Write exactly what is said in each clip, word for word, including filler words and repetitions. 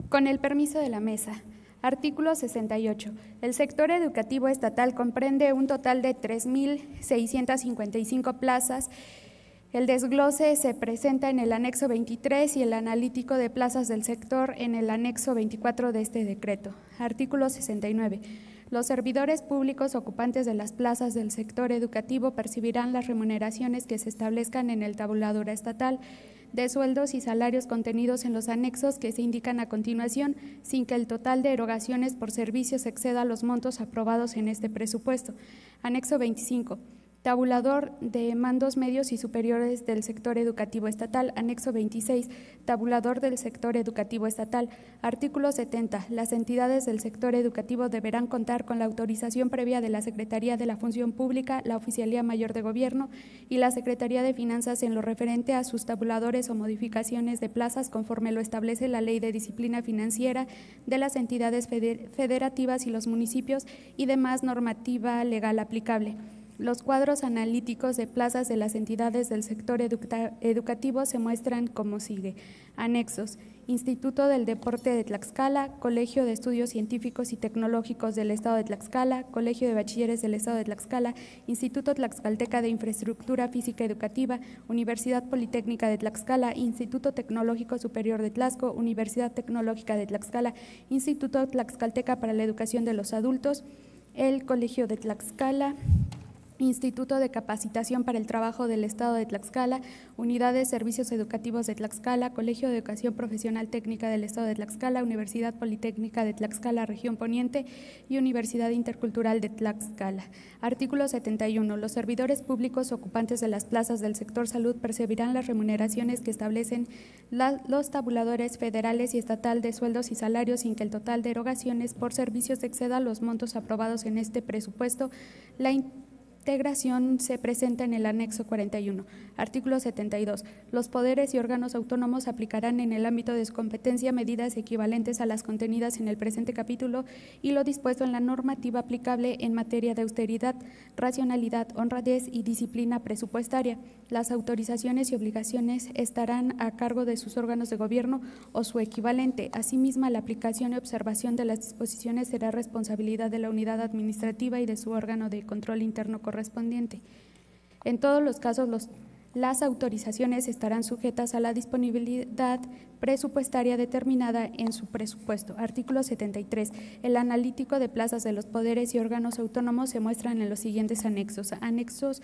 Con el permiso de la mesa. Artículo sesenta y ocho. El sector educativo estatal comprende un total de tres mil seiscientas cincuenta y cinco plazas. El desglose se presenta en el anexo veintitrés y el analítico de plazas del sector en el anexo veinticuatro de este decreto. Artículo sesenta y nueve. Los servidores públicos ocupantes de las plazas del sector educativo percibirán las remuneraciones que se establezcan en el tabulador estatal de sueldos y salarios contenidos en los anexos que se indican a continuación, sin que el total de erogaciones por servicios exceda los montos aprobados en este presupuesto. Anexo veinticinco. Tabulador de mandos medios y superiores del sector educativo estatal. Anexo veintiséis. Tabulador del sector educativo estatal. Artículo setenta. Las entidades del sector educativo deberán contar con la autorización previa de la Secretaría de la Función Pública, la Oficialía Mayor de Gobierno y la Secretaría de Finanzas en lo referente a sus tabuladores o modificaciones de plazas conforme lo establece la Ley de Disciplina Financiera de las entidades federativas y los municipios y demás normativa legal aplicable. Los cuadros analíticos de plazas de las entidades del sector educa educativo se muestran como sigue. Anexos: Instituto del Deporte de Tlaxcala, Colegio de Estudios Científicos y Tecnológicos del Estado de Tlaxcala, Colegio de Bachilleres del Estado de Tlaxcala, Instituto Tlaxcalteca de Infraestructura Física Educativa, Universidad Politécnica de Tlaxcala, Instituto Tecnológico Superior de Tlaxco, Universidad Tecnológica de Tlaxcala, Instituto Tlaxcalteca para la Educación de los Adultos, el Colegio de Tlaxcala, Instituto de Capacitación para el Trabajo del Estado de Tlaxcala, Unidad de Servicios Educativos de Tlaxcala, Colegio de Educación Profesional Técnica del Estado de Tlaxcala, Universidad Politécnica de Tlaxcala, Región Poniente y Universidad Intercultural de Tlaxcala. Artículo setenta y uno. Los servidores públicos ocupantes de las plazas del sector salud percibirán las remuneraciones que establecen la, los tabuladores federales y estatal de sueldos y salarios sin que el total de erogaciones por servicios exceda los montos aprobados en este presupuesto. La integración se presenta en el anexo cuarenta y uno. Artículo setenta y dos. Los poderes y órganos autónomos aplicarán en el ámbito de su competencia medidas equivalentes a las contenidas en el presente capítulo y lo dispuesto en la normativa aplicable en materia de austeridad, racionalidad, honradez y disciplina presupuestaria. Las autorizaciones y obligaciones estarán a cargo de sus órganos de gobierno o su equivalente. Asimismo, la aplicación y observación de las disposiciones será responsabilidad de la unidad administrativa y de su órgano de control interno correspondiente. En todos los casos, los, las autorizaciones estarán sujetas a la disponibilidad presupuestaria determinada en su presupuesto. Artículo setenta y tres. El analítico de plazas de los poderes y órganos autónomos se muestran en los siguientes anexos. Anexos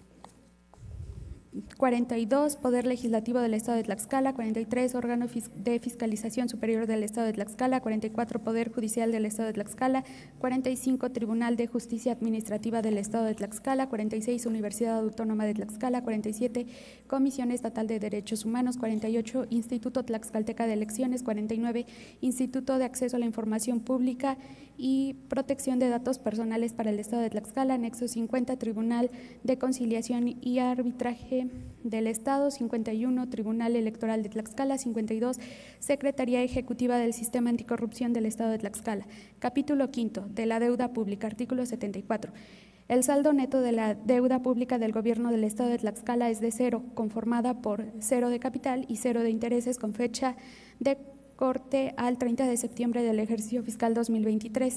cuarenta y dos, Poder Legislativo del Estado de Tlaxcala; cuarenta y tres, Órgano de Fiscalización Superior del Estado de Tlaxcala; cuarenta y cuatro, Poder Judicial del Estado de Tlaxcala; cuarenta y cinco, Tribunal de Justicia Administrativa del Estado de Tlaxcala; cuarenta y seis, Universidad Autónoma de Tlaxcala; cuarenta y siete, Comisión Estatal de Derechos Humanos; cuarenta y ocho, Instituto Tlaxcalteca de Elecciones; cuarenta y nueve, Instituto de Acceso a la Información Pública y Protección de Datos Personales para el Estado de Tlaxcala; anexo cincuenta, Tribunal de Conciliación y Arbitraje del Estado; cincuenta y uno, Tribunal Electoral de Tlaxcala; cincuenta y dos, Secretaría Ejecutiva del Sistema Anticorrupción del Estado de Tlaxcala. Capítulo quinto, de la deuda pública. Artículo setenta y cuatro. El saldo neto de la deuda pública del Gobierno del Estado de Tlaxcala es de cero, conformada por cero de capital y cero de intereses, con fecha de corte al treinta de septiembre del ejercicio fiscal dos mil veintitrés.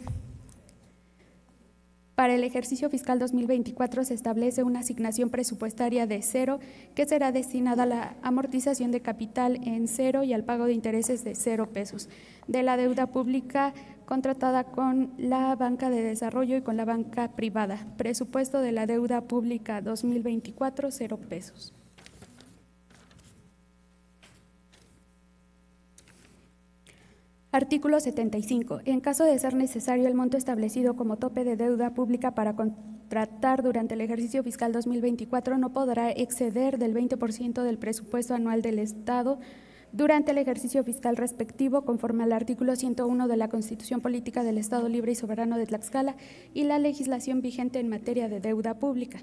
Para el ejercicio fiscal dos mil veinticuatro se establece una asignación presupuestaria de cero que será destinada a la amortización de capital en cero y al pago de intereses de cero pesos de la deuda pública contratada con la banca de desarrollo y con la banca privada. Presupuesto de la deuda pública dos mil veinticuatro, cero pesos. Artículo setenta y cinco. En caso de ser necesario, el monto establecido como tope de deuda pública para contratar durante el ejercicio fiscal dos mil veinticuatro no podrá exceder del veinte por ciento del presupuesto anual del Estado durante el ejercicio fiscal respectivo, conforme al artículo ciento uno de la Constitución Política del Estado Libre y Soberano de Tlaxcala y la legislación vigente en materia de deuda pública.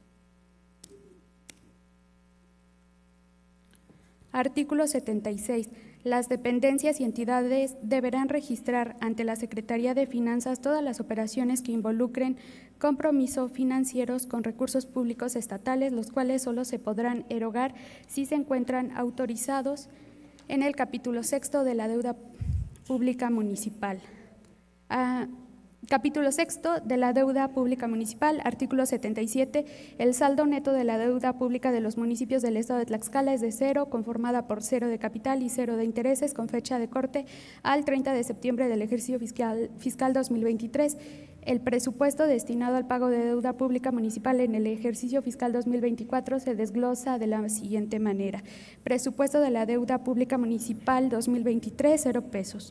Artículo setenta y seis. Las dependencias y entidades deberán registrar ante la Secretaría de Finanzas todas las operaciones que involucren compromisos financieros con recursos públicos estatales, los cuales solo se podrán erogar si se encuentran autorizados en el capítulo sexto de la deuda pública municipal. Ah, Capítulo sexto de la deuda pública municipal, artículo setenta y siete. El saldo neto de la deuda pública de los municipios del estado de Tlaxcala es de cero, conformada por cero de capital y cero de intereses, con fecha de corte al treinta de septiembre del ejercicio fiscal, fiscal dos mil veintitrés. El presupuesto destinado al pago de deuda pública municipal en el ejercicio fiscal dos mil veinticuatro se desglosa de la siguiente manera. Presupuesto de la deuda pública municipal dos mil veintitrés, cero pesos.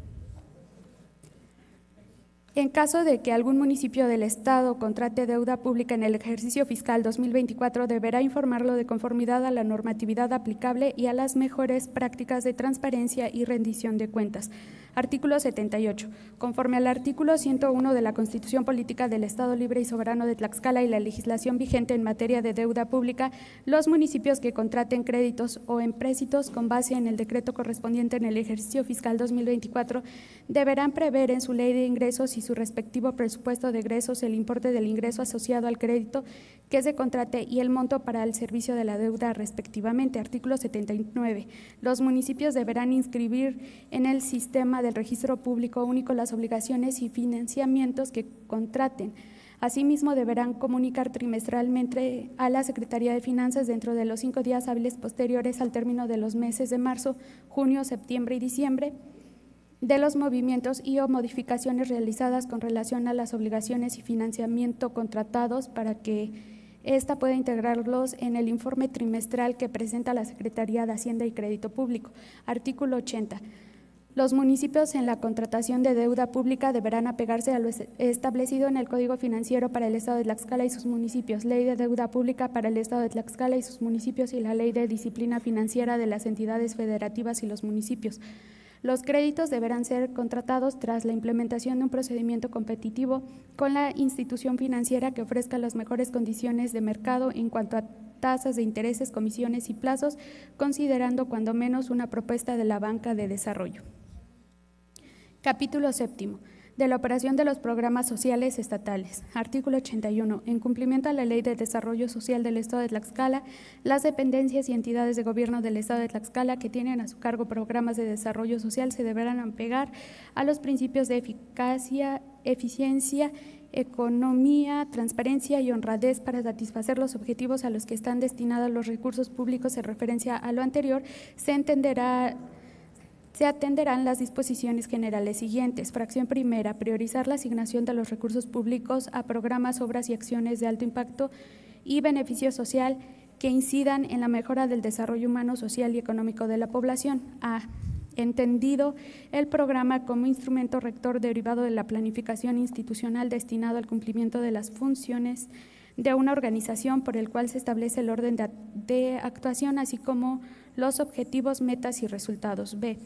En caso de que algún municipio del Estado contrate deuda pública en el ejercicio fiscal dos mil veinticuatro, deberá informarlo de conformidad a la normatividad aplicable y a las mejores prácticas de transparencia y rendición de cuentas. Artículo setenta y ocho. Conforme al artículo ciento uno de la Constitución Política del Estado Libre y Soberano de Tlaxcala y la legislación vigente en materia de deuda pública, los municipios que contraten créditos o empréstitos con base en el decreto correspondiente en el ejercicio fiscal dos mil veinticuatro deberán prever en su ley de ingresos y su respectivo presupuesto de egresos el importe del ingreso asociado al crédito que se contrate y el monto para el servicio de la deuda respectivamente. Artículo setenta y nueve. Los municipios deberán inscribir en el sistema del registro público único las obligaciones y financiamientos que contraten. Asimismo, deberán comunicar trimestralmente a la Secretaría de Finanzas dentro de los cinco días hábiles posteriores al término de los meses de marzo, junio, septiembre y diciembre de los movimientos y o modificaciones realizadas con relación a las obligaciones y financiamiento contratados para que ésta pueda integrarlos en el informe trimestral que presenta la Secretaría de Hacienda y Crédito Público. Artículo ochenta. Los municipios en la contratación de deuda pública deberán apegarse a lo establecido en el Código Financiero para el Estado de Tlaxcala y sus municipios, Ley de Deuda Pública para el Estado de Tlaxcala y sus municipios y la Ley de Disciplina Financiera de las entidades federativas y los municipios. Los créditos deberán ser contratados tras la implementación de un procedimiento competitivo con la institución financiera que ofrezca las mejores condiciones de mercado en cuanto a tasas de intereses, comisiones y plazos, considerando cuando menos una propuesta de la banca de desarrollo. Capítulo séptimo. De la operación de los programas sociales estatales. Artículo ochenta y uno. En cumplimiento a la Ley de Desarrollo Social del Estado de Tlaxcala, las dependencias y entidades de gobierno del Estado de Tlaxcala que tienen a su cargo programas de desarrollo social se deberán apegar a los principios de eficacia, eficiencia, economía, transparencia y honradez para satisfacer los objetivos a los que están destinados los recursos públicos. En referencia a lo anterior, se entenderá Se atenderán las disposiciones generales siguientes. Fracción primera, priorizar la asignación de los recursos públicos a programas, obras y acciones de alto impacto y beneficio social que incidan en la mejora del desarrollo humano, social y económico de la población. A. Entendido el programa como instrumento rector derivado de la planificación institucional destinado al cumplimiento de las funciones de una organización por el cual se establece el orden de, de actuación, así como los objetivos, metas y resultados. B.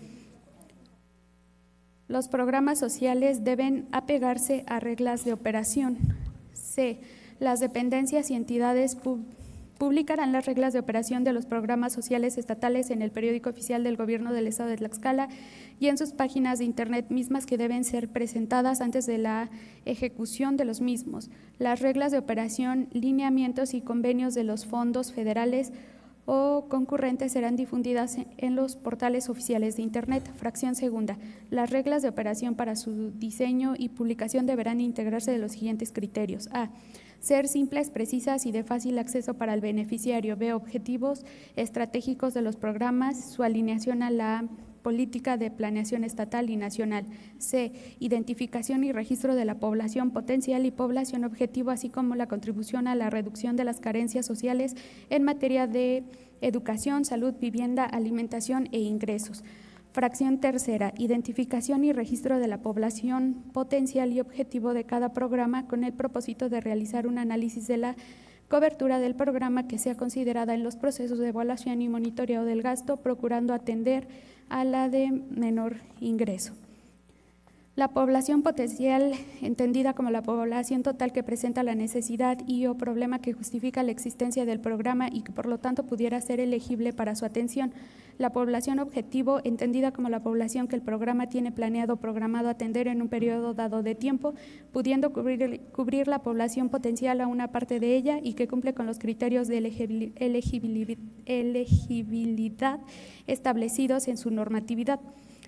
Los programas sociales deben apegarse a reglas de operación. C. Las dependencias y entidades públicas publicarán las reglas de operación de los programas sociales estatales en el periódico oficial del Gobierno del Estado de Tlaxcala y en sus páginas de Internet, mismas que deben ser presentadas antes de la ejecución de los mismos. Las reglas de operación, lineamientos y convenios de los fondos federales o concurrentes serán difundidas en los portales oficiales de Internet. Fracción segunda. Las reglas de operación para su diseño y publicación deberán integrarse de los siguientes criterios. A. Ser simples, precisas y de fácil acceso para el beneficiario. B. Objetivos estratégicos de los programas, su alineación a la política de planeación estatal y nacional. C. Identificación y registro de la población potencial y población objetivo, así como la contribución a la reducción de las carencias sociales en materia de educación, salud, vivienda, alimentación e ingresos. Fracción tercera, identificación y registro de la población potencial y objetivo de cada programa con el propósito de realizar un análisis de la cobertura del programa que sea considerada en los procesos de evaluación y monitoreo del gasto, procurando atender a la de menor ingreso. La población potencial, entendida como la población total que presenta la necesidad y o problema que justifica la existencia del programa y que por lo tanto pudiera ser elegible para su atención. La población objetivo, entendida como la población que el programa tiene planeado o programado atender en un periodo dado de tiempo, pudiendo cubrir, cubrir la población potencial a una parte de ella y que cumple con los criterios de elegibilidad, elegibilidad establecidos en su normatividad.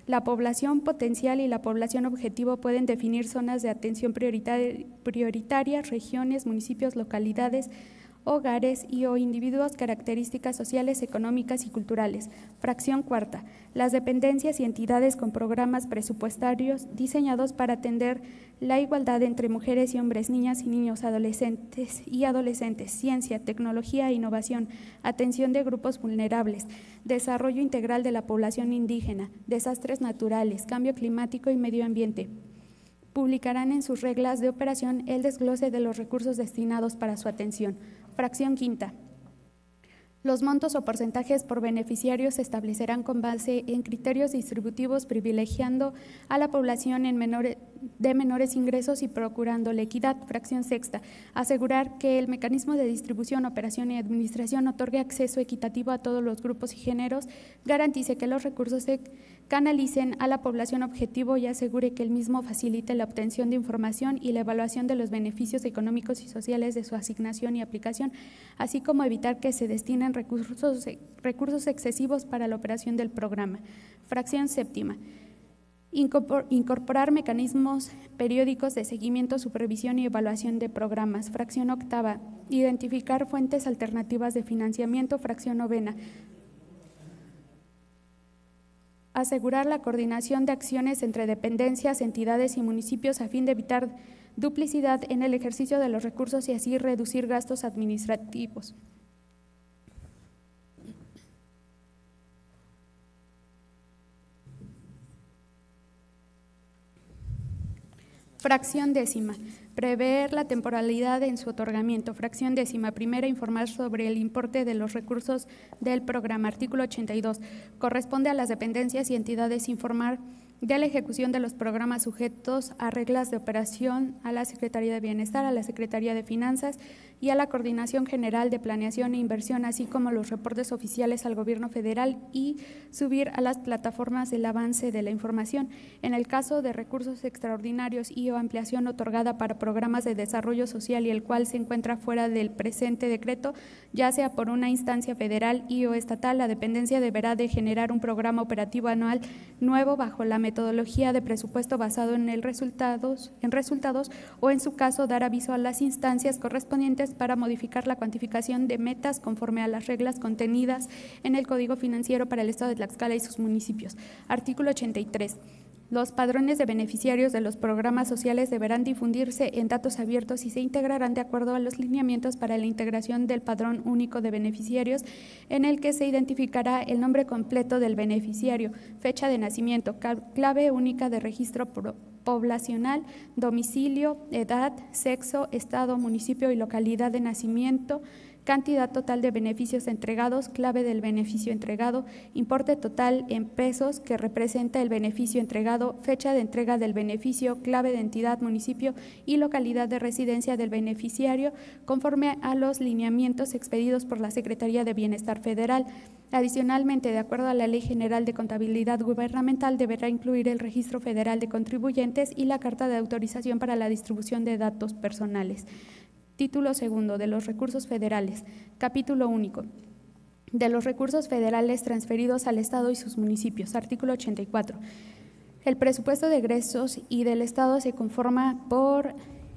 La población potencial y la población objetivo pueden definir zonas de atención prioritaria, prioritarias, regiones, municipios, localidades, hogares y o individuos, características sociales, económicas y culturales. Fracción cuarta. Las dependencias y entidades con programas presupuestarios diseñados para atender la igualdad entre mujeres y hombres, niñas y niños, adolescentes y adolescentes, ciencia, tecnología e innovación, atención de grupos vulnerables, desarrollo integral de la población indígena, desastres naturales, cambio climático y medio ambiente. Publicarán en sus reglas de operación el desglose de los recursos destinados para su atención. Fracción quinta. Los montos o porcentajes por beneficiarios se establecerán con base en criterios distributivos, privilegiando a la población en menores, de menores ingresos y procurando la equidad. Fracción sexta. Asegurar que el mecanismo de distribución, operación y administración otorgue acceso equitativo a todos los grupos y géneros, garantice que los recursos se canalicen a la población objetivo y asegure que el mismo facilite la obtención de información y la evaluación de los beneficios económicos y sociales de su asignación y aplicación, así como evitar que se destinen recursos, recursos excesivos para la operación del programa. Fracción séptima. Incorporar mecanismos periódicos de seguimiento, supervisión y evaluación de programas. Fracción octava. Identificar fuentes alternativas de financiamiento. Fracción novena. Asegurar la coordinación de acciones entre dependencias, entidades y municipios a fin de evitar duplicidad en el ejercicio de los recursos y así reducir gastos administrativos. Fracción décima. Prever la temporalidad en su otorgamiento. Fracción décima primera, informar sobre el importe de los recursos del programa. Artículo ochenta y dos. Corresponde a las dependencias y entidades informar de la ejecución de los programas sujetos a reglas de operación a la Secretaría de Bienestar, a la Secretaría de Finanzas y a la Coordinación General de Planeación e Inversión, así como los reportes oficiales al Gobierno Federal y subir a las plataformas el avance de la información. En el caso de recursos extraordinarios y o ampliación otorgada para programas de desarrollo social y el cual se encuentra fuera del presente decreto, ya sea por una instancia federal y o estatal, la dependencia deberá de generar un programa operativo anual nuevo bajo la metodología de presupuesto basado en, el resultados, en resultados o, en su caso, dar aviso a las instancias correspondientes para modificar la cuantificación de metas conforme a las reglas contenidas en el Código Financiero para el Estado de Tlaxcala y sus municipios. Artículo ochenta y tres. Los padrones de beneficiarios de los programas sociales deberán difundirse en datos abiertos y se integrarán de acuerdo a los lineamientos para la integración del padrón único de beneficiarios, en el que se identificará el nombre completo del beneficiario, fecha de nacimiento, clave única de registro poblacional, domicilio, edad, sexo, estado, municipio y localidad de nacimiento, cantidad total de beneficios entregados, clave del beneficio entregado, importe total en pesos que representa el beneficio entregado, fecha de entrega del beneficio, clave de entidad, municipio y localidad de residencia del beneficiario, conforme a los lineamientos expedidos por la Secretaría de Bienestar Federal. Adicionalmente, de acuerdo a la Ley General de Contabilidad Gubernamental, deberá incluir el Registro Federal de Contribuyentes y la Carta de Autorización para la Distribución de Datos Personales. Título segundo, de los recursos federales. Capítulo único. De los recursos federales transferidos al Estado y sus municipios. Artículo ochenta y cuatro. El presupuesto de egresos y del Estado se conforma por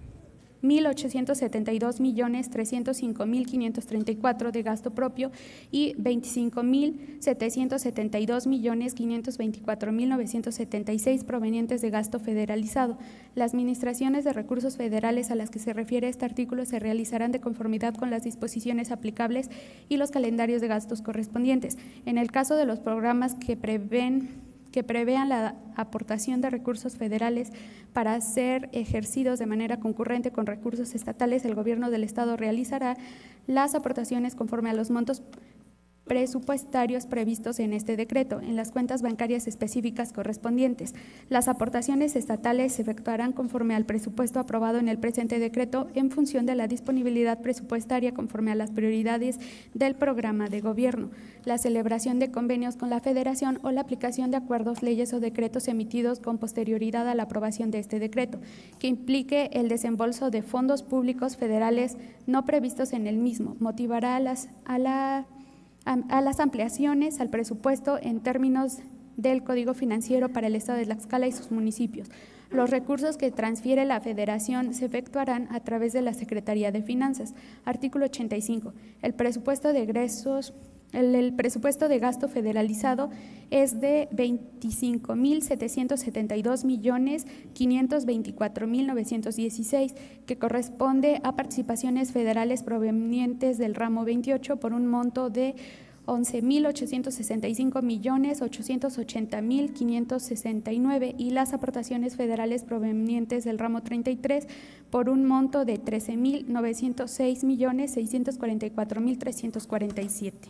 mil ochocientos setenta y dos millones trescientos cinco mil quinientos treinta y cuatro de gasto propio y veinticinco mil setecientos setenta y dos millones quinientos veinticuatro mil novecientos setenta y seis provenientes de gasto federalizado. Las administraciones de recursos federales a las que se refiere este artículo se realizarán de conformidad con las disposiciones aplicables y los calendarios de gastos correspondientes. En el caso de los programas que prevén que prevean la aportación de recursos federales para ser ejercidos de manera concurrente con recursos estatales, el Gobierno del Estado realizará las aportaciones conforme a los montos presupuestarios previstos en este decreto, en las cuentas bancarias específicas correspondientes. Las aportaciones estatales se efectuarán conforme al presupuesto aprobado en el presente decreto en función de la disponibilidad presupuestaria conforme a las prioridades del programa de gobierno, la celebración de convenios con la Federación o la aplicación de acuerdos, leyes o decretos emitidos con posterioridad a la aprobación de este decreto, que implique el desembolso de fondos públicos federales no previstos en el mismo, motivará a las, a la a las ampliaciones al presupuesto en términos del Código Financiero para el Estado de Tlaxcala y sus municipios. Los recursos que transfiere la Federación se efectuarán a través de la Secretaría de Finanzas. Artículo ochenta y cinco. El presupuesto de egresos El, el presupuesto de gasto federalizado es de veinticinco mil setecientos setenta y dos millones quinientos veinticuatro mil novecientos dieciséis, que corresponde a participaciones federales provenientes del ramo veintiocho por un monto de once mil ochocientos sesenta y cinco millones ochocientos ochenta mil quinientos sesenta y nueve y las aportaciones federales provenientes del ramo treinta y tres por un monto de trece mil novecientos seis millones seiscientos cuarenta y cuatro mil trescientos cuarenta y siete.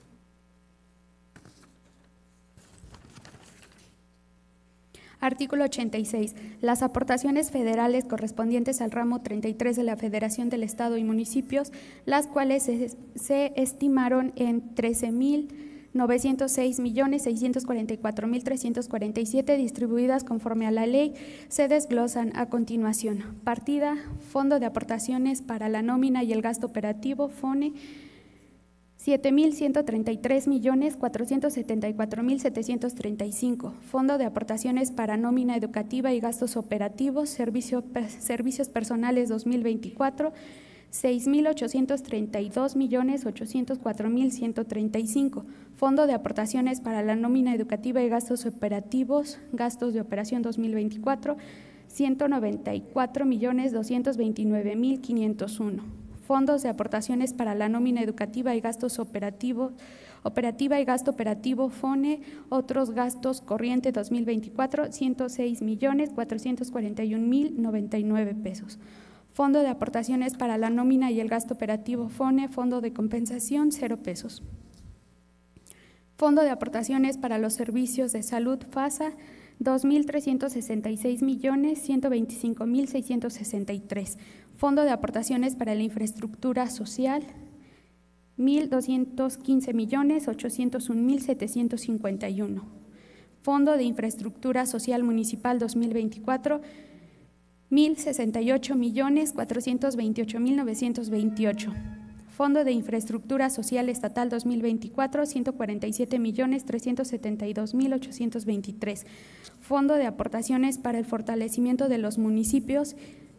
Artículo ochenta y seis. Las aportaciones federales correspondientes al ramo treinta y tres de la Federación del Estado y Municipios, las cuales se, se estimaron en trece mil novecientos seis millones seiscientos cuarenta y cuatro mil trescientos cuarenta y siete, distribuidas conforme a la ley, se desglosan a continuación. Partida: Fondo de Aportaciones para la Nómina y el Gasto Operativo, FONE, siete mil ciento treinta y tres millones cuatrocientos setenta y cuatro mil setecientos treinta y cinco. Fondo de Aportaciones para Nómina Educativa y Gastos Operativos, Servicio, Servicios Personales dos mil veinticuatro, seis mil ochocientos treinta y dos millones ochocientos cuatro mil ciento treinta y cinco. Fondo de Aportaciones para la Nómina Educativa y Gastos Operativos, Gastos de Operación dos mil veinticuatro, ciento noventa y cuatro millones doscientos veintinueve mil quinientos uno. Fondos de aportaciones para la nómina educativa y gastos operativos, operativa y gasto operativo, FONE, otros gastos corriente dos mil veinticuatro, ciento seis millones cuatrocientos cuarenta y un mil noventa y nueve pesos. Fondo de aportaciones para la nómina y el gasto operativo, FONE, fondo de compensación, cero pesos. Fondo de aportaciones para los servicios de salud, FASA, dos mil trescientos sesenta y seis millones ciento veinticinco mil seiscientos sesenta y tres. Fondo de aportaciones para la infraestructura social, mil doscientos quince millones ochocientos un mil setecientos cincuenta y uno. Fondo de Infraestructura Social Municipal dos mil veinticuatro, mil sesenta y ocho millones cuatrocientos veintiocho mil novecientos veintiocho. Fondo de Infraestructura Social Estatal dos mil veinticuatro, ciento cuarenta y siete millones trescientos setenta y dos mil ochocientos veintitrés. Fondo de aportaciones para el fortalecimiento de los municipios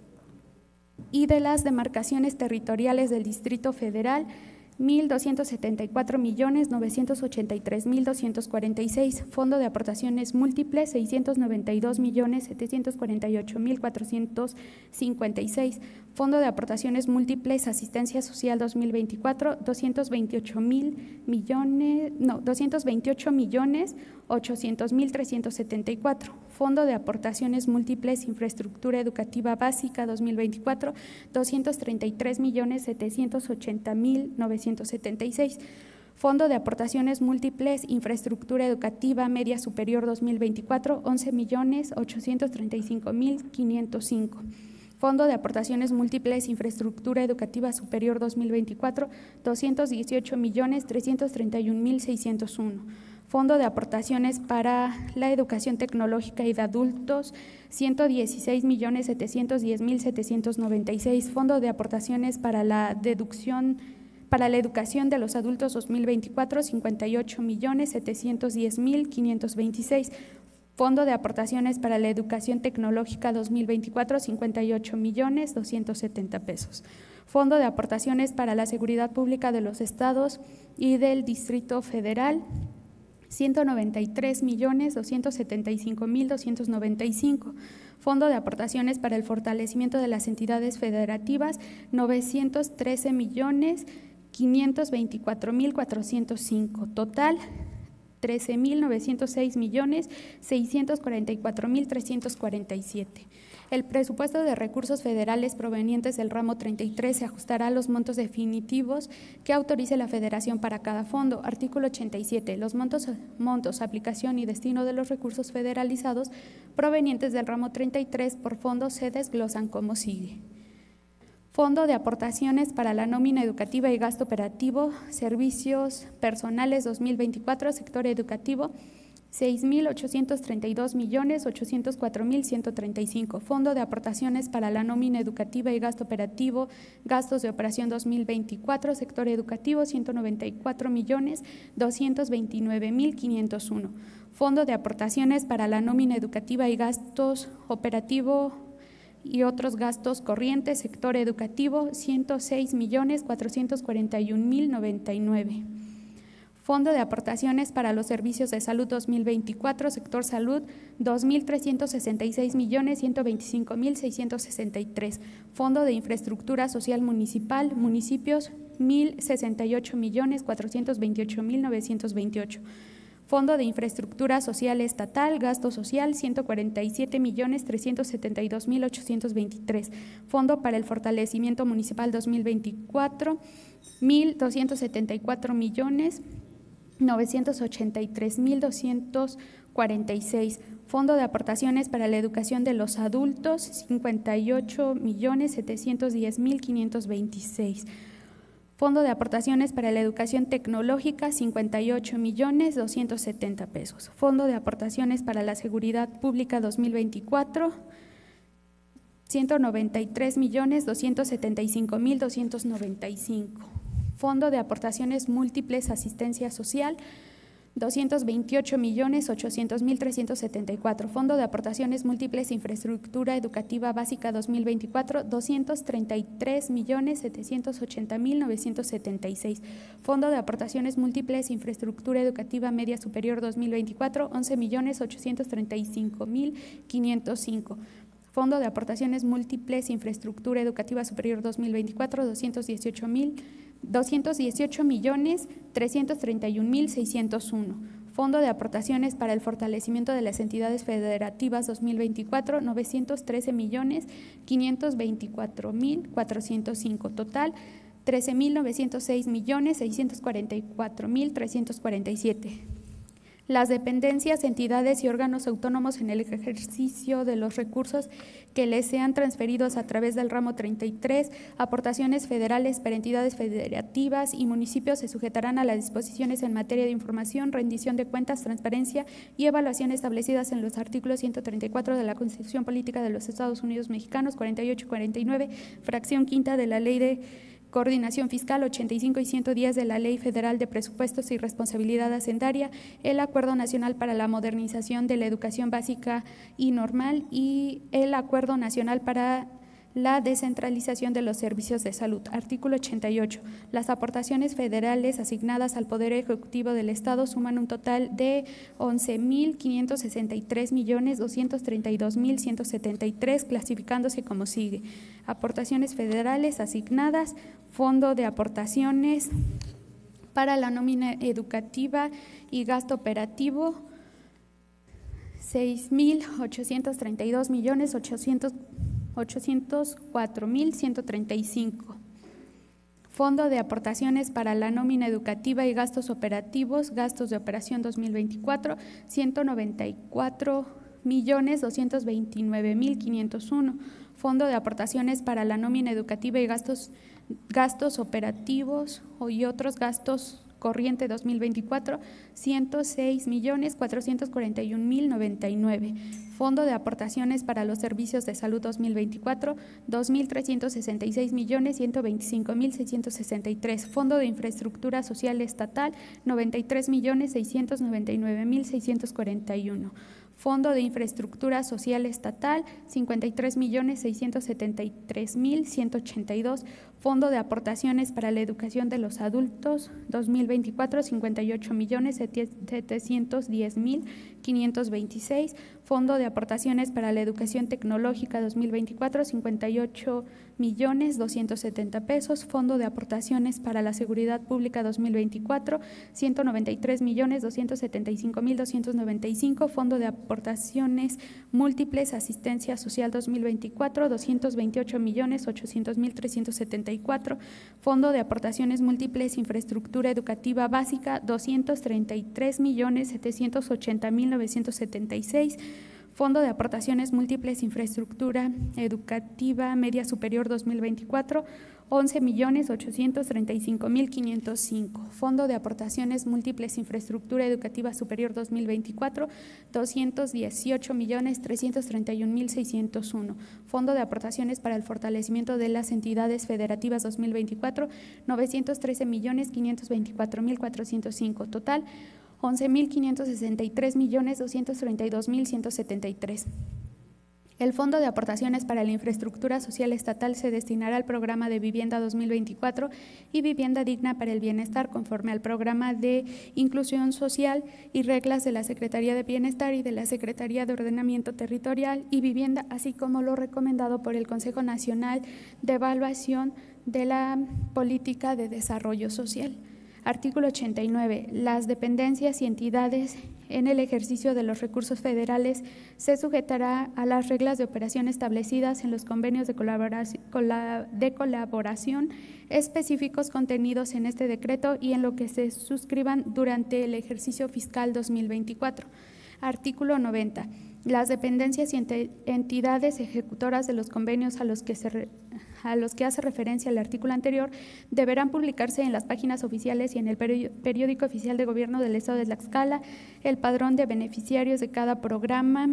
y de las demarcaciones territoriales del Distrito Federal, mil doscientos setenta y cuatro millones novecientos ochenta y tres mil doscientos cuarenta y seis. Fondo de aportaciones múltiples, seiscientos noventa y dos millones setecientos cuarenta y ocho mil cuatrocientos cincuenta y seis. Fondo de aportaciones múltiples, Asistencia Social dos mil veinticuatro, doscientos veintiocho mil millones, no, doscientos veintiocho millones ochocientos mil trescientos setenta y cuatro. Fondo de aportaciones múltiples, Infraestructura Educativa Básica dos mil veinticuatro, doscientos treinta y tres millones setecientos ochenta mil novecientos setenta y seis. Fondo de aportaciones múltiples, Infraestructura Educativa Media Superior dos mil veinticuatro, once millones ochocientos treinta y cinco mil quinientos cinco. Fondo de aportaciones múltiples, Infraestructura Educativa Superior dos mil veinticuatro, doscientos dieciocho millones trescientos treinta y un mil seiscientos uno. Fondo de aportaciones para la educación tecnológica y de adultos, ciento dieciséis millones setecientos diez mil setecientos noventa y seis. Fondo de aportaciones para la deducción para la educación de los adultos dos mil veinticuatro, cincuenta y ocho millones setecientos diez mil quinientos veintiséis. Fondo de aportaciones para la educación tecnológica dos mil veinticuatro, cincuenta y ocho millones doscientos setenta pesos. Fondo de aportaciones para la seguridad pública de los estados y del Distrito Federal, ciento noventa y tres millones doscientos setenta y cinco mil doscientos noventa y cinco. Fondo de aportaciones para el fortalecimiento de las entidades federativas, novecientos trece millones quinientos veinticuatro mil cuatrocientos cinco. Total, trece mil novecientos seis millones seiscientos cuarenta y cuatro mil trescientos cuarenta y siete. El presupuesto de recursos federales provenientes del ramo treinta y tres se ajustará a los montos definitivos que autorice la Federación para cada fondo. Artículo ochenta y siete. Los montos, montos, aplicación y destino de los recursos federalizados provenientes del ramo treinta y tres por fondo se desglosan como sigue. Fondo de aportaciones para la nómina educativa y gasto operativo, servicios personales dos mil veinticuatro, sector educativo, seis mil ochocientos treinta y dos millones ochocientos cuatro mil ciento treinta y cinco. Fondo de aportaciones para la nómina educativa y gasto operativo, gastos de operación dos mil veinticuatro, sector educativo, ciento noventa y cuatro millones doscientos veintinueve mil quinientos uno. Fondo de aportaciones para la nómina educativa y gastos operativo y otros gastos corrientes, sector educativo, ciento seis millones cuatrocientos cuarenta y un mil noventa y nueve. Fondo de aportaciones para los servicios de salud dos mil veinticuatro, sector salud, dos mil trescientos sesenta y seis millones ciento veinticinco mil seiscientos sesenta y tres. Fondo de infraestructura social municipal, municipios, mil sesenta y ocho millones cuatrocientos veintiocho mil novecientos veintiocho. Fondo de infraestructura social estatal, gasto social, ciento cuarenta y siete millones trescientos setenta y dos mil ochocientos veintitrés. Fondo para el fortalecimiento municipal dos mil veinticuatro, mil doscientos setenta y cuatro millones novecientos ochenta y tres mil doscientos cuarenta y seis. Fondo de aportaciones para la educación de los adultos, cincuenta y ocho millones setecientos diez mil quinientos veintiséis. Fondo de aportaciones para la educación tecnológica, cincuenta y ocho millones doscientos setenta pesos. Fondo de aportaciones para la seguridad pública dos mil veinticuatro, ciento noventa y tres millones doscientos setenta y cinco mil doscientos noventa y cinco. Fondo de aportaciones múltiples asistencia social, doscientos veintiocho millones ochocientos mil trescientos setenta y cuatro. Fondo de aportaciones múltiples infraestructura educativa básica dos mil veinticuatro, doscientos treinta y tres millones setecientos ochenta mil novecientos setenta y seis. Fondo de aportaciones múltiples infraestructura educativa media superior dos mil veinticuatro, once millones ochocientos treinta y cinco mil quinientos cinco. Fondo de aportaciones múltiples infraestructura educativa superior dos mil veinticuatro, doscientos dieciocho millones trescientos treinta y un mil seiscientos uno. Fondo de aportaciones para el fortalecimiento de las entidades federativas dos mil veinticuatro, novecientos trece millones quinientos veinticuatro mil cuatrocientos cinco. Total, trece mil novecientos seis millones seiscientos cuarenta y cuatro mil trescientos cuarenta y siete. Las dependencias, entidades y órganos autónomos en el ejercicio de los recursos que les sean transferidos a través del ramo treinta y tres, aportaciones federales para entidades federativas y municipios se sujetarán a las disposiciones en materia de información, rendición de cuentas, transparencia y evaluación establecidas en los artículos ciento treinta y cuatro de la Constitución Política de los Estados Unidos Mexicanos, cuarenta y ocho y cuarenta y nueve, fracción quinta de la Ley de Coordinación Fiscal ochenta y cinco y ciento diez de la Ley Federal de Presupuestos y Responsabilidad Hacendaria, el Acuerdo Nacional para la Modernización de la Educación Básica y Normal y el Acuerdo Nacional para la descentralización de los servicios de salud. Artículo ochenta y ocho. Las aportaciones federales asignadas al Poder Ejecutivo del Estado suman un total de once mil quinientos sesenta y tres millones doscientos treinta y dos mil ciento setenta y tres, clasificándose como sigue. Aportaciones federales asignadas, Fondo de aportaciones para la nómina educativa y gasto operativo, seis mil ochocientos treinta y dos millones ochocientos cuatro mil ciento treinta y cinco. Fondo de aportaciones para la nómina educativa y gastos operativos, gastos de operación dos mil veinticuatro, ciento noventa y cuatro millones doscientos veintinueve mil quinientos uno. Fondo de aportaciones para la nómina educativa y gastos, gastos operativos y otros gastos corriente dos mil veinticuatro, ciento seis millones cuatrocientos cuarenta y un mil noventa y nueve. Fondo de aportaciones para los servicios de salud dos mil veinticuatro, dos mil trescientos sesenta y seis millones ciento veinticinco mil seiscientos sesenta y tres. Fondo de infraestructura social estatal, noventa y tres millones seiscientos noventa y nueve mil seiscientos cuarenta y uno. Fondo de infraestructura social estatal, cincuenta y tres millones seiscientos setenta y tres mil ciento ochenta y dos. Fondo de aportaciones para la educación de los adultos dos mil veinticuatro, cincuenta y ocho millones setecientos diez mil quinientos veintiséis. Fondo de aportaciones para la educación tecnológica dos mil veinticuatro, cincuenta y ocho millones doscientos setenta pesos. Fondo de aportaciones para la seguridad pública dos mil veinticuatro, ciento noventa y tres millones doscientos setenta y cinco mil doscientos noventa y cinco. Fondo de aportaciones múltiples asistencia social dos mil veinticuatro, doscientos veintiocho millones ochocientos mil trescientos setenta y cuatro. Fondo de aportaciones múltiples infraestructura educativa básica, doscientos treinta y tres millones setecientos ochenta mil novecientos setenta y seis. Fondo de aportaciones múltiples infraestructura educativa media superior dos mil veinticuatro, once millones ochocientos treinta y cinco mil quinientos cinco. Fondo de Aportaciones Múltiples Infraestructura Educativa Superior dos mil veinticuatro, doscientos dieciocho millones trescientos treinta y un mil seiscientos uno. Fondo de Aportaciones para el Fortalecimiento de las Entidades Federativas dos mil veinticuatro, novecientos trece millones quinientos veinticuatro mil cuatrocientos cinco. Total, once mil quinientos sesenta y tres millones doscientos treinta y dos mil ciento setenta y tres. El Fondo de Aportaciones para la Infraestructura Social Estatal se destinará al Programa de Vivienda dos mil veinticuatro y Vivienda Digna para el Bienestar, conforme al Programa de Inclusión Social y reglas de la Secretaría de Bienestar y de la Secretaría de Ordenamiento Territorial y Vivienda, así como lo recomendado por el Consejo Nacional de Evaluación de la Política de Desarrollo Social. Artículo ochenta y nueve. Las dependencias y entidades en el ejercicio de los recursos federales se sujetará a las reglas de operación establecidas en los convenios de colaboración, de colaboración específicos contenidos en este decreto y en lo que se suscriban durante el ejercicio fiscal dos mil veinticuatro. Artículo noventa. Las dependencias y entidades ejecutoras de los convenios a los que se re, a los que hace referencia el artículo anterior deberán publicarse en las páginas oficiales y en el periódico oficial de gobierno del Estado de Tlaxcala el padrón de beneficiarios de cada programa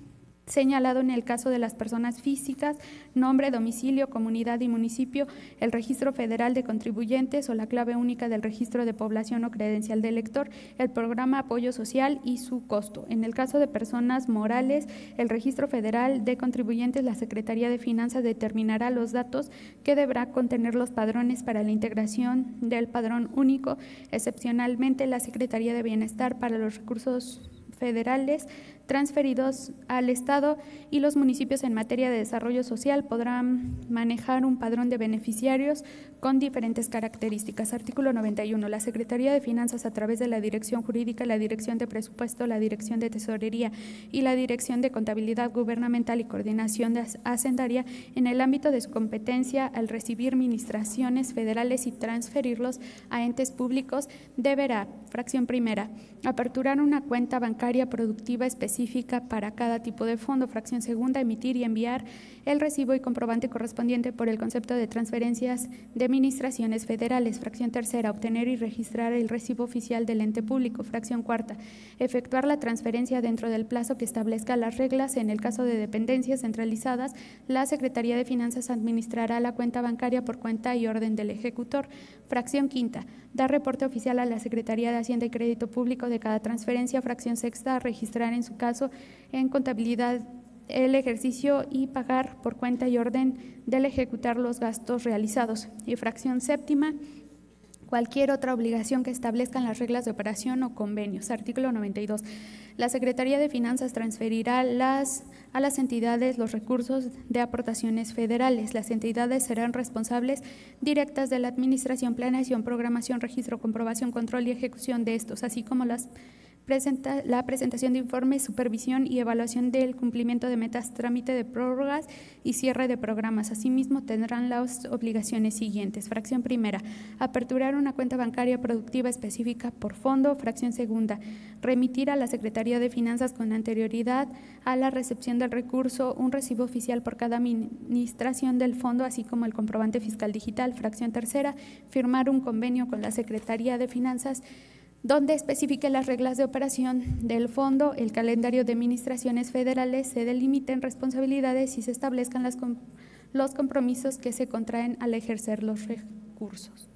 señalado en el caso de las personas físicas, nombre, domicilio, comunidad y municipio, el registro federal de contribuyentes o la clave única del registro de población o credencial de elector, el programa apoyo social y su costo. En el caso de personas morales, el registro federal de contribuyentes, la Secretaría de Finanzas determinará los datos que deberá contener los padrones para la integración del padrón único, excepcionalmente la Secretaría de Bienestar para los recursos federales transferidos al Estado y los municipios en materia de desarrollo social podrán manejar un padrón de beneficiarios con diferentes características. Artículo noventa y uno. La Secretaría de Finanzas, a través de la Dirección Jurídica, la Dirección de Presupuesto, la Dirección de Tesorería y la Dirección de Contabilidad Gubernamental y Coordinación Hacendaria, en el ámbito de su competencia, al recibir ministraciones federales y transferirlos a entes públicos, deberá, fracción primera, aperturar una cuenta bancaria productiva específica para cada tipo de fondo. Fracción segunda, emitir y enviar el recibo y comprobante correspondiente por el concepto de transferencias de administraciones federales. Fracción tercera, obtener y registrar el recibo oficial del ente público. Fracción cuarta, efectuar la transferencia dentro del plazo que establezca las reglas. En el caso de dependencias centralizadas, la Secretaría de Finanzas administrará la cuenta bancaria por cuenta y orden del ejecutor. Fracción quinta, dar reporte oficial a la Secretaría de Hacienda y Crédito Público de cada transferencia. Fracción sexta, registrar en su caso en contabilidad el ejercicio y pagar por cuenta y orden del ejecutar los gastos realizados. Y fracción séptima, cualquier otra obligación que establezcan las reglas de operación o convenios. Artículo noventa y dos. La Secretaría de Finanzas transferirá las, a las entidades los recursos de aportaciones federales. Las entidades serán responsables directas de la administración, planeación, programación, registro, comprobación, control y ejecución de estos, así como las Presenta, la presentación de informes, supervisión y evaluación del cumplimiento de metas, trámite de prórrogas y cierre de programas. Asimismo, tendrán las obligaciones siguientes. Fracción primera, aperturar una cuenta bancaria productiva específica por fondo. Fracción segunda, remitir a la Secretaría de Finanzas con anterioridad a la recepción del recurso un recibo oficial por cada administración del fondo, así como el comprobante fiscal digital. Fracción tercera, firmar un convenio con la Secretaría de Finanzas donde especifique las reglas de operación del fondo, el calendario de administraciones federales, se delimiten responsabilidades y se establezcan las, los compromisos que se contraen al ejercer los recursos.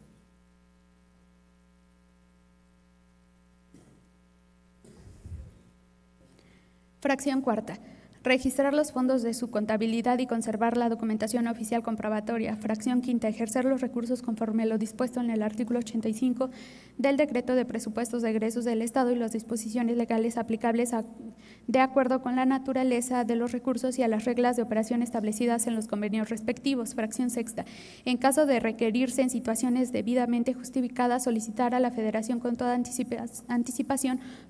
Fracción cuarta. Registrar los fondos de su contabilidad y conservar la documentación oficial comprobatoria. Fracción quinta, ejercer los recursos conforme a lo dispuesto en el artículo ochenta y cinco del Decreto de Presupuestos de Egresos del Estado y las disposiciones legales aplicables a, de acuerdo con la naturaleza de los recursos y a las reglas de operación establecidas en los convenios respectivos. Fracción sexta, en caso de requerirse en situaciones debidamente justificadas, solicitar a la Federación con toda anticipa, anticipación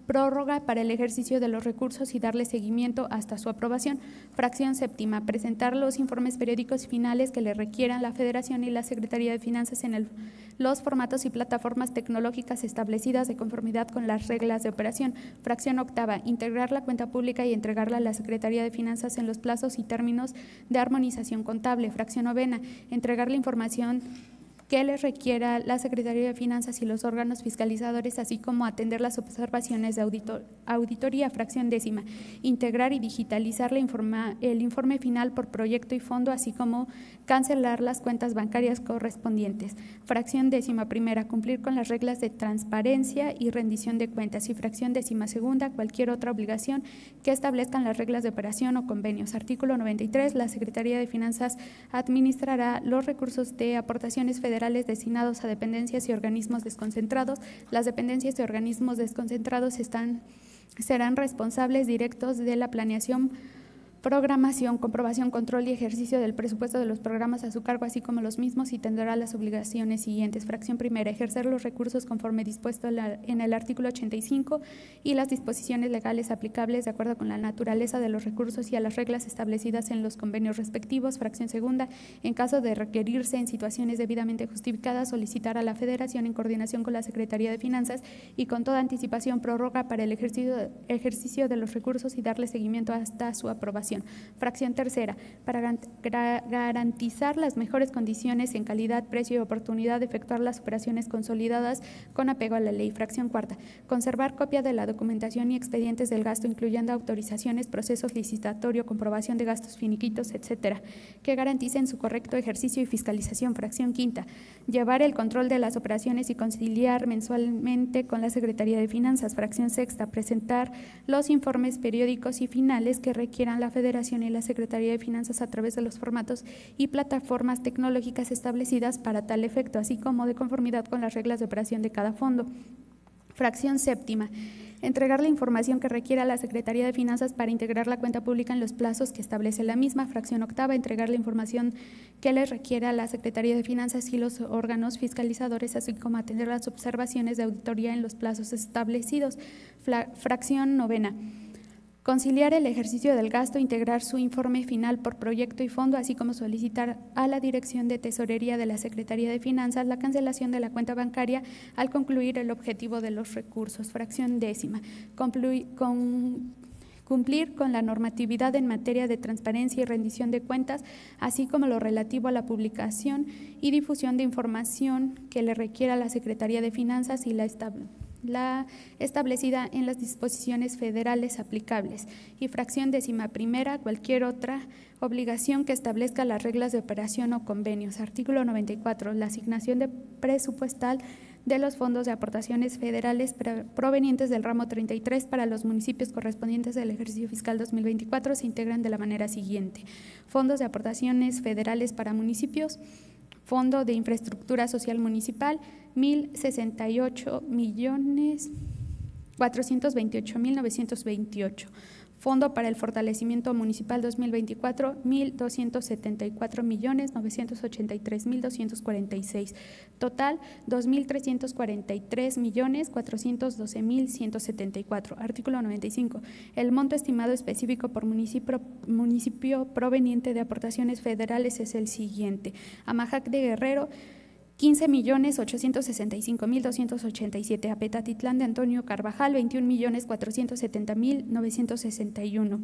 prórroga para el ejercicio de los recursos y darle seguimiento hasta su aprobación. Fracción séptima, presentar los informes periódicos finales que le requieran la Federación y la Secretaría de Finanzas en el, los formatos y plataformas tecnológicas establecidas de conformidad con las reglas de operación. Fracción octava, integrar la cuenta pública y entregarla a la Secretaría de Finanzas en los plazos y términos de armonización contable. Fracción novena, entregar la información que les requiera la Secretaría de Finanzas y los órganos fiscalizadores, así como atender las observaciones de auditor, auditoría. Fracción décima, integrar y digitalizar la informa, el informe final por proyecto y fondo, así como cancelar las cuentas bancarias correspondientes. Fracción décima primera, cumplir con las reglas de transparencia y rendición de cuentas. Y fracción décima segunda, cualquier otra obligación que establezcan las reglas de operación o convenios. Artículo noventa y tres, la Secretaría de Finanzas administrará los recursos de aportaciones federales destinados a dependencias y organismos desconcentrados. Las dependencias y organismos desconcentrados están, serán responsables directos de la planeación, programación, comprobación, control y ejercicio del presupuesto de los programas a su cargo, así como los mismos, y tendrá las obligaciones siguientes. Fracción primera, ejercer los recursos conforme dispuesto en el artículo ochenta y cinco y las disposiciones legales aplicables de acuerdo con la naturaleza de los recursos y a las reglas establecidas en los convenios respectivos. Fracción segunda, en caso de requerirse en situaciones debidamente justificadas, solicitar a la Federación en coordinación con la Secretaría de Finanzas y con toda anticipación prórroga para el ejercicio, ejercicio de los recursos y darle seguimiento hasta su aprobación. Fracción tercera, para garantizar las mejores condiciones en calidad, precio y oportunidad de efectuar las operaciones consolidadas con apego a la ley. Fracción cuarta, conservar copia de la documentación y expedientes del gasto, incluyendo autorizaciones, procesos licitatorio, comprobación de gastos finiquitos, etcétera, que garanticen su correcto ejercicio y fiscalización. Fracción quinta, llevar el control de las operaciones y conciliar mensualmente con la Secretaría de Finanzas. Fracción sexta, presentar los informes periódicos y finales que requieran la Federación y la Secretaría de Finanzas a través de los formatos y plataformas tecnológicas establecidas para tal efecto, así como de conformidad con las reglas de operación de cada fondo. Fracción séptima, entregar la información que requiera la Secretaría de Finanzas para integrar la cuenta pública en los plazos que establece la misma. Fracción octava, entregar la información que les requiera la Secretaría de Finanzas y los órganos fiscalizadores, así como atender las observaciones de auditoría en los plazos establecidos. Fracción novena, conciliar el ejercicio del gasto, integrar su informe final por proyecto y fondo, así como solicitar a la Dirección de Tesorería de la Secretaría de Finanzas la cancelación de la cuenta bancaria al concluir el objetivo de los recursos. Fracción décima, concluir con cumplir con la normatividad en materia de transparencia y rendición de cuentas, así como lo relativo a la publicación y difusión de información que le requiera la Secretaría de Finanzas y la establecida la establecida en las disposiciones federales aplicables. Y fracción décima primera, cualquier otra obligación que establezca las reglas de operación o convenios. Artículo noventa y cuatro, la asignación de presupuestal de los fondos de aportaciones federales provenientes del ramo treinta y tres para los municipios correspondientes del ejercicio fiscal dos mil veinticuatro se integran de la manera siguiente: fondos de aportaciones federales para municipios, Fondo de Infraestructura Social Municipal, mil sesenta y ocho millones cuatrocientos veintiocho mil novecientos veintiocho. Fondo para el Fortalecimiento Municipal dos mil veinticuatro, mil doscientos setenta y cuatro millones novecientos ochenta y tres mil doscientos cuarenta y seis. Total, dos mil trescientos cuarenta y tres millones cuatrocientos doce mil ciento setenta y cuatro. Artículo noventa y cinco. El monto estimado específico por municipio, municipio proveniente de aportaciones federales es el siguiente: Amajac de Guerrero, quince millones ochocientos sesenta y cinco mil doscientos ochenta y siete. Apetatitlán de Antonio Carvajal, veintiún millones cuatrocientos setenta mil novecientos sesenta y uno.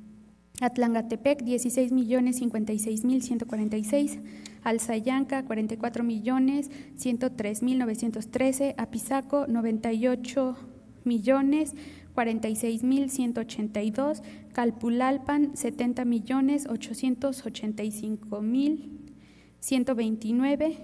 Atlangatepec, dieciséis millones cincuenta y seis mil ciento cuarenta y seis. Alzayanca, cuarenta y cuatro millones ciento tres mil novecientos trece. Apizaco, noventa y ocho millones cuarenta y seis mil ciento ochenta y dos. Calpulalpan, setenta millones ochocientos ochenta y cinco mil ciento veintinueve.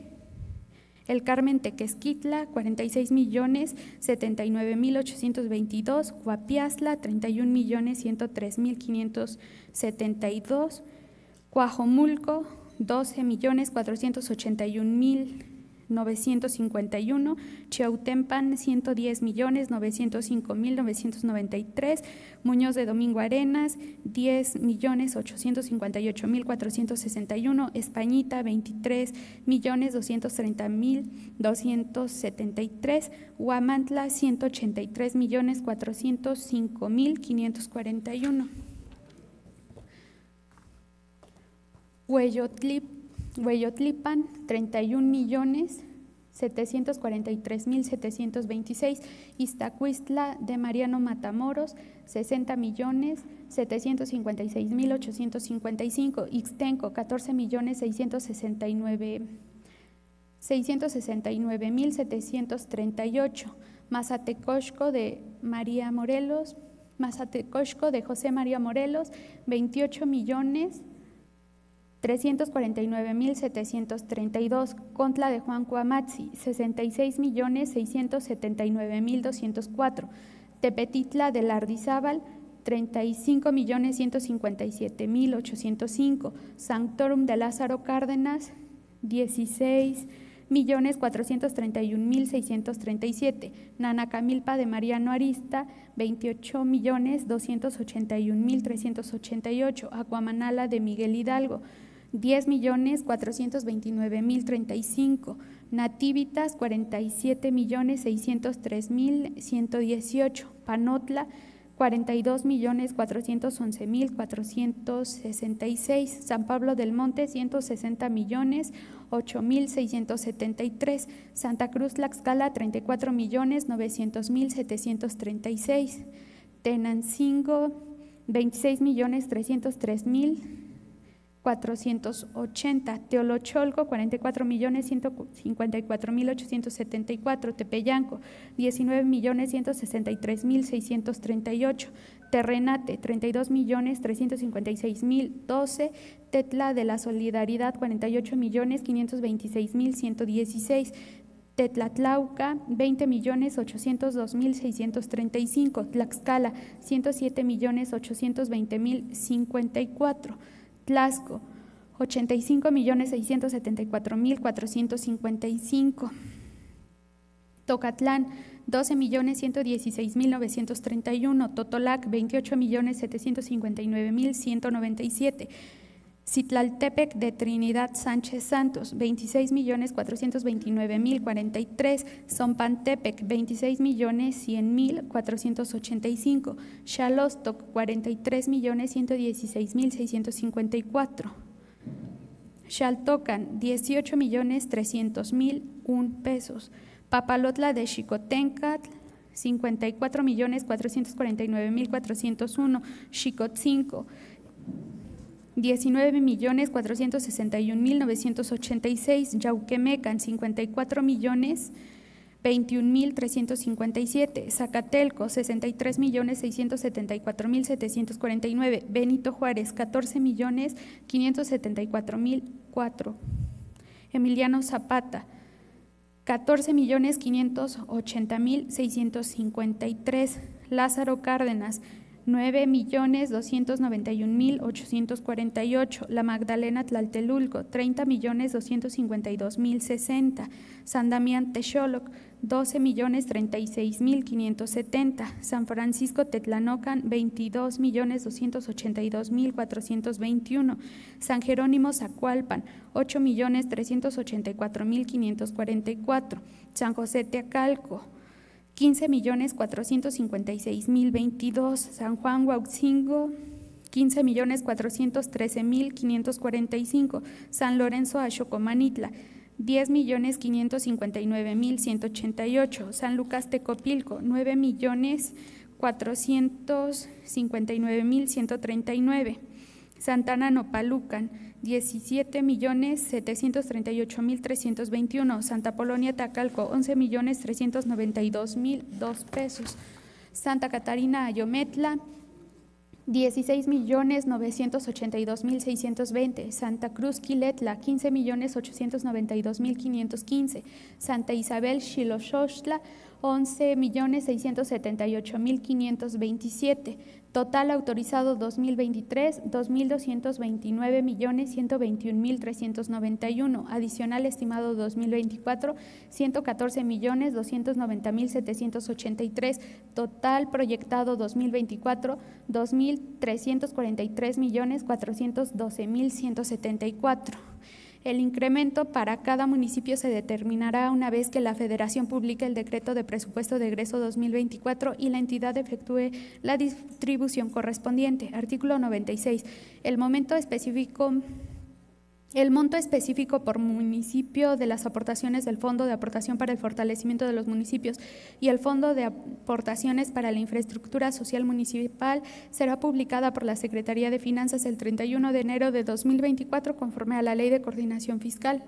El Carmen Tequesquitla, cuarenta y seis millones setenta y nueve mil ochocientos veintidós. Coapiazla, treinta y un millones ciento tres mil quinientos setenta y dos. Coajomulco, doce millones cuatrocientos ochenta y un mil novecientos cincuenta y uno, Chiautempan ciento diez millones novecientos cinco mil novecientos noventa y tres, Muñoz de Domingo Arenas diez millones ochocientos cincuenta y ocho mil cuatrocientos sesenta y uno, Españita veintitrés millones doscientos treinta mil doscientos setenta y tres, Huamantla ciento ochenta y tres millones cuatrocientos cinco mil quinientos cuarenta y uno. Hueyotlip, Hueyotlipan, treinta y un millones setecientos cuarenta y tres mil setecientos veintiséis, Iztacuistla de Mariano Matamoros, sesenta millones setecientos cincuenta y seis mil ochocientos cincuenta y cinco, Ixtenco, catorce millones seiscientos sesenta y nueve mil setecientos treinta y ocho, Mazatecoxco de María Morelos, Mazatecoxco de José María Morelos, veintiocho millones trescientos cuarenta y nueve mil setecientos treinta y dos, Contla de Juan Cuamatzi, sesenta y seis millones seiscientos setenta y nueve mil doscientos cuatro, Tepetitla de Lardizábal, treinta y cinco millones ciento cincuenta y siete mil ochocientos cinco, Sanctorum de Lázaro Cárdenas, dieciséis millones cuatrocientos treinta y un mil seiscientos treinta y siete, Nanacamilpa de Mariano Arista, veintiocho millones doscientos ochenta y un mil trescientos ochenta y ocho, Acuamanala de Miguel Hidalgo, diez millones cuatrocientos veintinueve mil treinta y cinco, Nativitas, cuarenta y siete millones seiscientos tres mil ciento dieciocho, Panotla, cuarenta y dos millones cuatrocientos once mil cuatrocientos sesenta y seis, San Pablo del Monte, ciento sesenta millones ocho mil seiscientos setenta y tres, Santa Cruz Tlaxcala, treinta y cuatro millones novecientos mil setecientos treinta y seis, Tenancingo, veintiséis millones trescientos tres mil cuatrocientos ochenta, Teolocholco, cuarenta y cuatro millones ciento cincuenta y cuatro mil ochocientos setenta y cuatro, Tepeyanco, diecinueve millones ciento sesenta y tres mil seiscientos treinta y ocho, Terrenate, treinta y dos millones trescientos cincuenta y seis mil doce, Tetla de la Solidaridad, cuarenta y ocho millones quinientos veintiséis mil ciento dieciséis, Tetlatlauca, veinte millones ochocientos dos mil seiscientos treinta y cinco, Tlaxcala, ciento siete millones ochocientos veinte mil cincuenta y cuatro, Tlaxco, ochenta y cinco millones seiscientos setenta y cuatro mil cuatrocientos cincuenta y cinco, Tocatlán, doce millones ciento dieciséis mil novecientos treinta y uno, Totolac, veintiocho millones setecientos cincuenta y nueve mil ciento noventa y siete, Citlaltepec de Trinidad Sánchez Santos, veintiséis millones cuatrocientos veintinueve mil cuarenta y tres, Zompantepec, veintiséis millones cien mil cuatrocientos ochenta y cinco, Xalostoc, cuarenta y tres millones ciento dieciséis mil seiscientos cincuenta y cuatro, Xaltocan, dieciocho millones trescientos mil un pesos, Papalotla de Xicotencatl, cincuenta y cuatro millones cuatrocientos cuarenta y nueve mil cuatrocientos uno, Xicotzinco, diecinueve millones cuatrocientos sesenta y un mil novecientos ochenta y seis, Yauquemecan, cincuenta y cuatro millones veintiún mil trescientos cincuenta y siete, Zacatelco, sesenta y tres millones seiscientos setenta y cuatro mil setecientos cuarenta y nueve, Benito Juárez, catorce millones quinientos setenta y cuatro mil cuatro, Emiliano Zapata, catorce millones quinientos ochenta mil seiscientos cincuenta y tres, Lázaro Cárdenas, nueve millones doscientos noventa y un mil ochocientos cuarenta y ocho, La Magdalena Tlaltelulco, treinta millones doscientos cincuenta y dos mil sesenta, San Damián Texoloc, doce millones treinta y seis mil quinientos setenta, San Francisco Tetlanocan, veintidós millones doscientos ochenta y dos mil cuatrocientos veintiuno, San Jerónimo Zacualpan, ocho millones trescientos ochenta y cuatro mil quinientos cuarenta y cuatro, San José Teacalco, quince millones cuatrocientos cincuenta y seis mil veintidós, San Juan Huautzingo, quince millones cuatrocientos trece mil quinientos cuarenta y cinco, San Lorenzo Axocomanitla, diez millones quinientos cincuenta y nueve mil ciento ochenta y ocho, San Lucas Tecopilco, nueve millones cuatrocientos cincuenta y nueve mil ciento treinta y nueve, Santana Nopalucan, diecisiete millones setecientos treinta y ocho mil trescientos veintiuno, Santa Polonia Tacalco, once millones trescientos noventa y dos mil dos pesos, Santa Catarina Ayometla, dieciséis millones novecientos ochenta y dos mil seiscientos veinte, Santa Cruz Quiletla, quince millones ochocientos noventa y dos mil quinientos quince, Santa Isabel Xiloxoxtla, once millones seiscientos setenta y ocho mil quinientos veintisiete. Total autorizado dos mil veintitrés, dos mil doscientos veintinueve millones ciento veintiún mil trescientos noventa y uno. Adicional estimado dos mil veinticuatro, ciento catorce millones doscientos noventa mil setecientos ochenta y tres. Total proyectado dos mil veinticuatro, dos mil trescientos cuarenta y tres millones cuatrocientos doce mil ciento setenta y cuatro. El incremento para cada municipio se determinará una vez que la Federación publique el decreto de presupuesto de egreso dos mil veinticuatro y la entidad efectúe la distribución correspondiente. Artículo noventa y seis. El momento específico El monto específico por municipio de las aportaciones del Fondo de Aportación para el Fortalecimiento de los Municipios y el Fondo de Aportaciones para la Infraestructura Social Municipal será publicada por la Secretaría de Finanzas el treinta y uno de enero de dos mil veinticuatro conforme a la Ley de Coordinación Fiscal.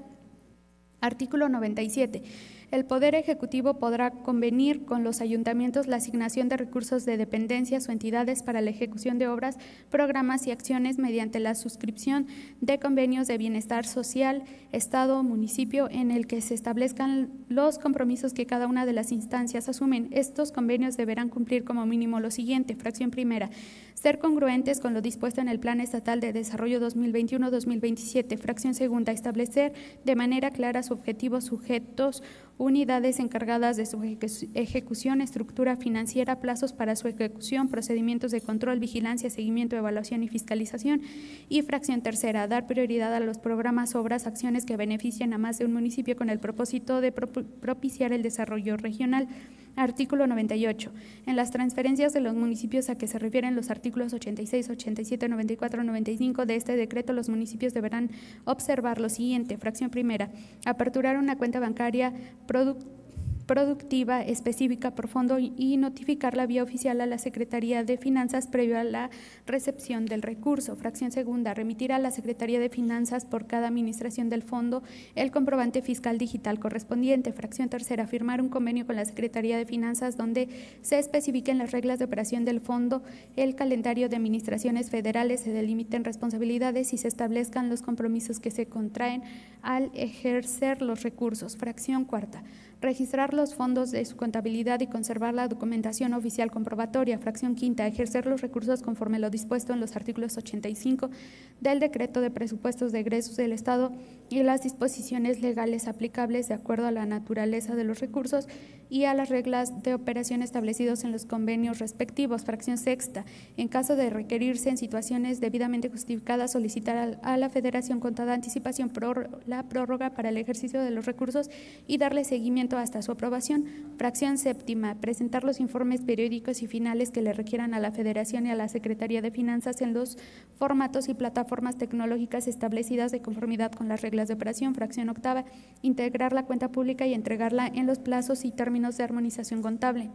Artículo noventa y siete. El Poder Ejecutivo podrá convenir con los ayuntamientos la asignación de recursos de dependencias o entidades para la ejecución de obras, programas y acciones mediante la suscripción de convenios de bienestar social, Estado o municipio en el que se establezcan los compromisos que cada una de las instancias asumen. Estos convenios deberán cumplir como mínimo lo siguiente. Fracción primera. Ser congruentes con lo dispuesto en el Plan Estatal de Desarrollo dos mil veintiuno a dos mil veintisiete. Fracción segunda. Establecer de manera clara su objetivo, sujetos, unidades encargadas de su ejecución, estructura financiera, plazos para su ejecución, procedimientos de control, vigilancia, seguimiento, evaluación y fiscalización. Y fracción tercera, dar prioridad a los programas, obras, acciones que beneficien a más de un municipio con el propósito de propiciar el desarrollo regional. Artículo noventa y ocho. En las transferencias de los municipios a que se refieren los artículos ochenta y seis, ochenta y siete, noventa y cuatro, noventa y cinco de este decreto, los municipios deberán observar lo siguiente. Fracción primera. Aperturar una cuenta bancaria productiva productiva específica por fondo y notificarla vía oficial a la Secretaría de Finanzas previo a la recepción del recurso. Fracción segunda, remitir a la Secretaría de Finanzas por cada administración del fondo el comprobante fiscal digital correspondiente. Fracción tercera, firmar un convenio con la Secretaría de Finanzas donde se especifiquen las reglas de operación del fondo, el calendario de administraciones federales, se delimiten responsabilidades y se establezcan los compromisos que se contraen al ejercer los recursos. Fracción cuarta, registrar los fondos de su contabilidad y conservar la documentación oficial comprobatoria. Fracción quinta, ejercer los recursos conforme lo dispuesto en los artículos ochenta y cinco del Decreto de Presupuestos de Egresos del Estado y las disposiciones legales aplicables de acuerdo a la naturaleza de los recursos y a las reglas de operación establecidos en los convenios respectivos. Fracción sexta, en caso de requerirse en situaciones debidamente justificadas, solicitar a la Federación con toda anticipación la prórroga para el ejercicio de los recursos y darle seguimiento hasta su aprobación. Fracción séptima, presentar los informes periódicos y finales que le requieran a la Federación y a la Secretaría de Finanzas en los formatos y plataformas tecnológicas establecidas de conformidad con las reglas de operación. Fracción octava, integrar la cuenta pública y entregarla en los plazos y términos de armonización contable.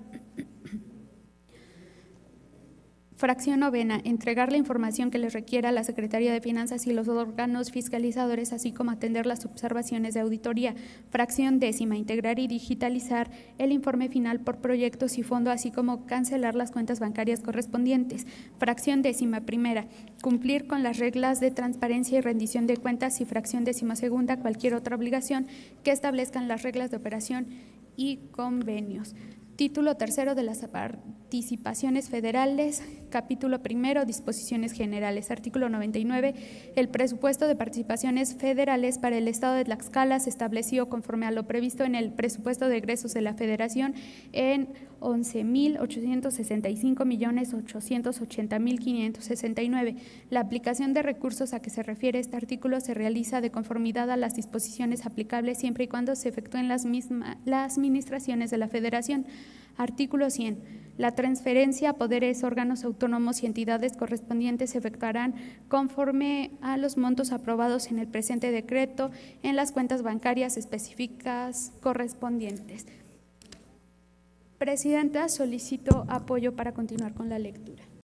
Fracción novena, entregar la información que les requiera a la Secretaría de Finanzas y los órganos fiscalizadores, así como atender las observaciones de auditoría. Fracción décima, integrar y digitalizar el informe final por proyectos y fondo, así como cancelar las cuentas bancarias correspondientes. Fracción décima primera, cumplir con las reglas de transparencia y rendición de cuentas. Y fracción décima segunda, cualquier otra obligación que establezcan las reglas de operación y convenios. Título tercero de las participaciones federales, capítulo primero, disposiciones generales. Artículo noventa y nueve. El presupuesto de participaciones federales para el Estado de Tlaxcala se estableció conforme a lo previsto en el presupuesto de egresos de la Federación en once mil ochocientos sesenta y cinco millones ochocientos ochenta mil quinientos sesenta y nueve. La aplicación de recursos a que se refiere este artículo se realiza de conformidad a las disposiciones aplicables siempre y cuando se efectúen las mismas las administraciones de la Federación. Artículo cien. La transferencia a poderes, órganos autónomos y entidades correspondientes se efectuarán conforme a los montos aprobados en el presente decreto en las cuentas bancarias específicas correspondientes. Presidenta, solicito apoyo para continuar con la lectura.